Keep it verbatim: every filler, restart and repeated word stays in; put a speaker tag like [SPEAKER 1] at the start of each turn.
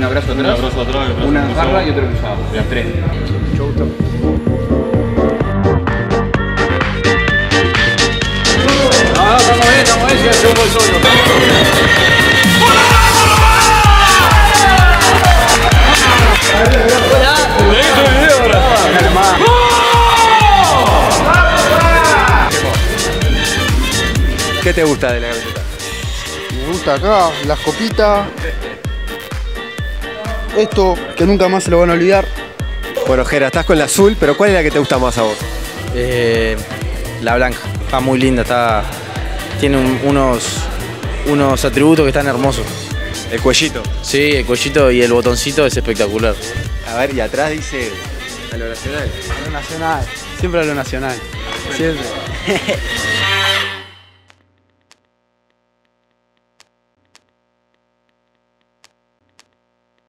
[SPEAKER 1] Un abrazo atrás,
[SPEAKER 2] un abrazo atrás, un abrazo
[SPEAKER 1] una
[SPEAKER 2] cruzado.
[SPEAKER 1] garra y otro cruzado. Las tres.
[SPEAKER 3] Chau, chau.
[SPEAKER 1] No, no, estamos bien, estamos bien, si hace un gol solo.
[SPEAKER 4] ¿Qué te gusta de la camiseta?
[SPEAKER 3] Me gusta acá, las copitas. Esto, que nunca más se lo van a olvidar.
[SPEAKER 4] Bueno, Jera, estás con la azul, pero ¿cuál es la que te gusta más a vos?
[SPEAKER 5] Eh, la blanca, está muy linda, está, tiene un- unos, unos atributos que están hermosos.
[SPEAKER 4] El cuellito.
[SPEAKER 5] Sí, el cuellito y el botoncito es espectacular.
[SPEAKER 4] A ver, y atrás dice a lo nacional.
[SPEAKER 3] A lo nacional, siempre a lo nacional. Siempre.